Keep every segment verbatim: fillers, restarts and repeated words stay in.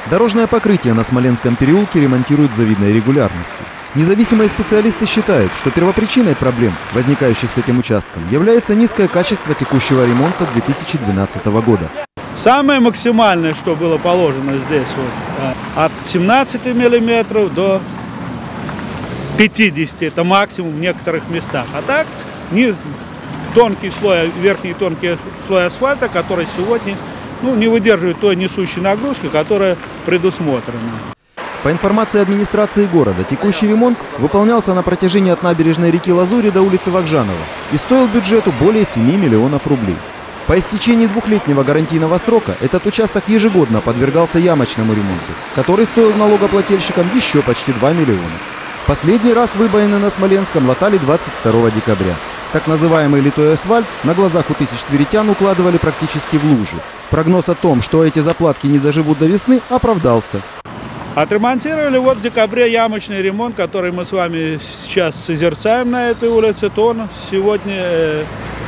Дорожное покрытие на Смоленском переулке ремонтируют с завидной регулярностью. Независимые специалисты считают, что первопричиной проблем, возникающих с этим участком, является низкое качество текущего ремонта две тысячи двенадцатого года. Самое максимальное, что было положено здесь, вот, от семнадцати миллиметров до пятидесяти, это максимум в некоторых местах. А так, не тонкий слой, верхний тонкий слой асфальта, который сегодня ну, не выдерживает той несущей нагрузки, которая предусмотрена. По информации администрации города, текущий ремонт выполнялся на протяжении от набережной реки Лазури до улицы Вакжанова и стоил бюджету более семи миллионов рублей. По истечении двухлетнего гарантийного срока этот участок ежегодно подвергался ямочному ремонту, который стоил налогоплательщикам еще почти два миллиона. Последний раз выбоины на Смоленском латали двадцать второго декабря. Так называемый литой асфальт на глазах у тысяч тверитян укладывали практически в лужи. Прогноз о том, что эти заплатки не доживут до весны, оправдался. Отремонтировали вот в декабре ямочный ремонт, который мы с вами сейчас созерцаем на этой улице, то он сегодня э,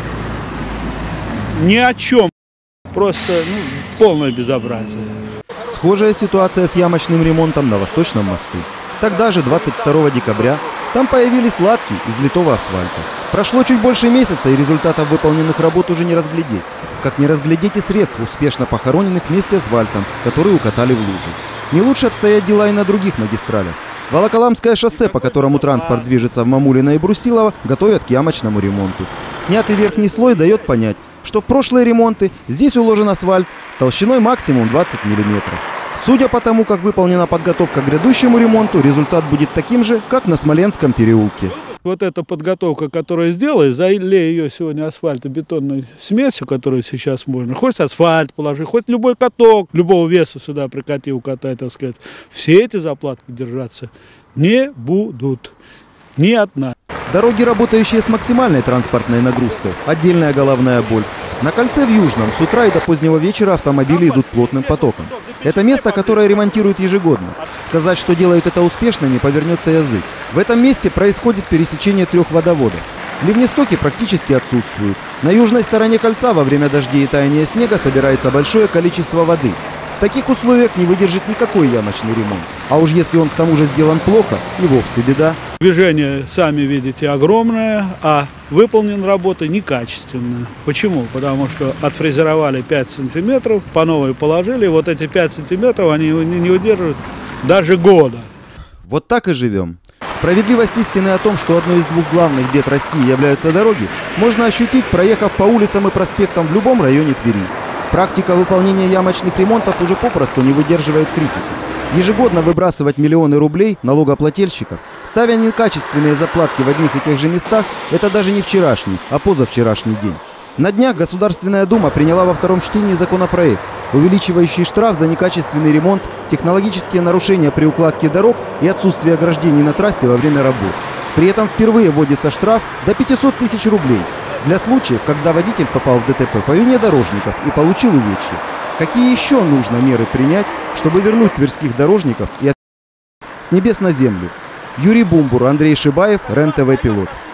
ни о чем. Просто ну, полное безобразие. Схожая ситуация с ямочным ремонтом на Восточном мосту. Тогда же, двадцать второго декабря, там появились латки из литого асфальта. Прошло чуть больше месяца, и результатов выполненных работ уже не разглядеть. Как не разглядеть и средств, успешно похороненных вместе с асфальтом, которые укатали в лужу. Не лучше обстоят дела и на других магистралях. Волоколамское шоссе, по которому транспорт движется в Мамулино и Брусилово, готовят к ямочному ремонту. Снятый верхний слой дает понять, что в прошлые ремонты здесь уложен асфальт толщиной максимум двадцать миллиметров. Судя по тому, как выполнена подготовка к грядущему ремонту, результат будет таким же, как на Смоленском переулке. Вот эта подготовка, которую сделали, залей ее сегодня асфальтобетонной смесью, которую сейчас можно. Хоть асфальт положи, хоть любой каток, любого веса сюда прикати, укатай, так сказать. Все эти заплатки держаться не будут. Ни одна. Дороги, работающие с максимальной транспортной нагрузкой, отдельная головная боль. На кольце в Южном с утра и до позднего вечера автомобили идут плотным потоком. Это место, которое ремонтируют ежегодно. Сказать, что делают это успешно, не повернется язык. В этом месте происходит пересечение трех водоводов. Ливнестоки практически отсутствуют. На южной стороне кольца во время дождей и таяния снега собирается большое количество воды. В таких условиях не выдержит никакой ямочный ремонт. А уж если он к тому же сделан плохо, и вовсе беда. Движение, сами видите, огромное, а выполнена работа некачественно. Почему? Потому что отфрезеровали пять сантиметров, по новой положили, вот эти пять сантиметров они не удерживают даже года. Вот так и живем. Справедливость истины о том, что одной из двух главных бед России являются дороги, можно ощутить, проехав по улицам и проспектам в любом районе Твери. Практика выполнения ямочных ремонтов уже попросту не выдерживает критики. Ежегодно выбрасывать миллионы рублей налогоплательщиков, ставя некачественные заплатки в одних и тех же местах, это даже не вчерашний, а позавчерашний день. На днях Государственная Дума приняла во втором чтении законопроект, увеличивающий штраф за некачественный ремонт, технологические нарушения при укладке дорог и отсутствие ограждений на трассе во время работ. При этом впервые вводится штраф до пятисот тысяч рублей для случаев, когда водитель попал в ДТП по вине дорожников и получил увечья. Какие еще нужно меры принять, чтобы вернуть тверских дорожников и от... с небес на землю? Юрий Бумбур, Андрей Шибаев, РЕН-ТВ Пилот.